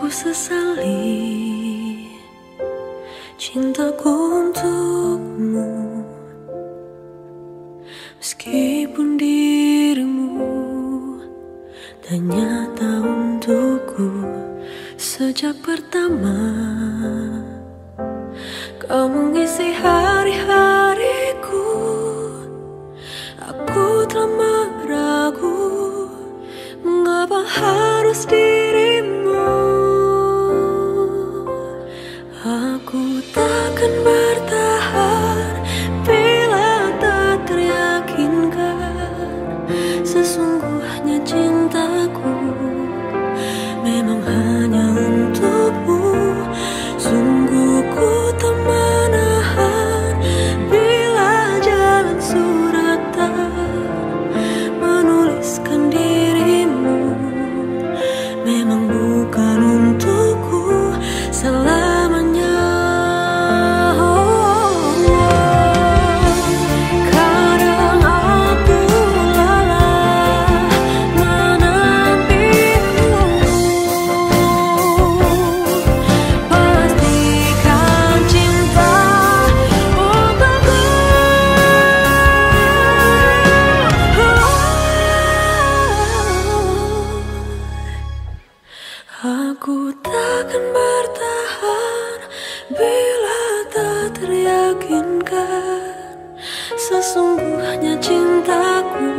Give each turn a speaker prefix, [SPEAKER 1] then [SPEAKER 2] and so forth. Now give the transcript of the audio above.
[SPEAKER 1] Aku sesali cintaku untukmu, meskipun dirimu tak nyata untukku. Sejak pertama kau mengisi hari-hariku, aku telah meragu mengapa harus dirimu. Aku takkan bertahan bila tak teryakinkan sesungguhnya cintaku memang hanya untukmu. Sungguh ku tak menahan bila jalan suratan menuliskan dirimu memang bukan untukku selamanya. Kadang aku lelah menantimu, pastikan cinta untukku. Aku takkan bertahan bila tak teryakinkan sesungguhnya cintaku